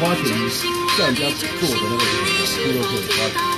花钱叫人家做的那个布洛克花钱。